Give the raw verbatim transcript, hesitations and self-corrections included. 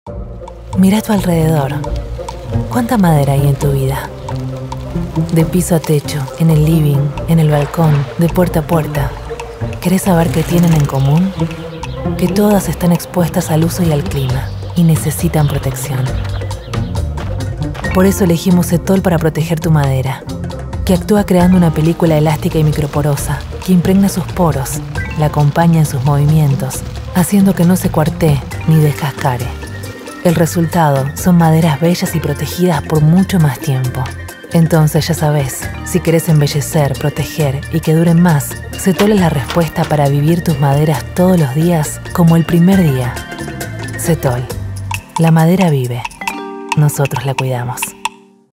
Mira a tu alrededor. ¿Cuánta madera hay en tu vida? De piso a techo, en el living, en el balcón, de puerta a puerta. ¿Querés saber qué tienen en común? Que todas están expuestas al uso y al clima y necesitan protección. Por eso elegimos Setol para proteger tu madera, que actúa creando una película elástica y microporosa que impregna sus poros, la acompaña en sus movimientos, haciendo que no se cuartee ni descascare. El resultado son maderas bellas y protegidas por mucho más tiempo. Entonces ya sabes, si querés embellecer, proteger y que duren más, Setol es la respuesta para vivir tus maderas todos los días como el primer día. Setol. La madera vive. Nosotros la cuidamos.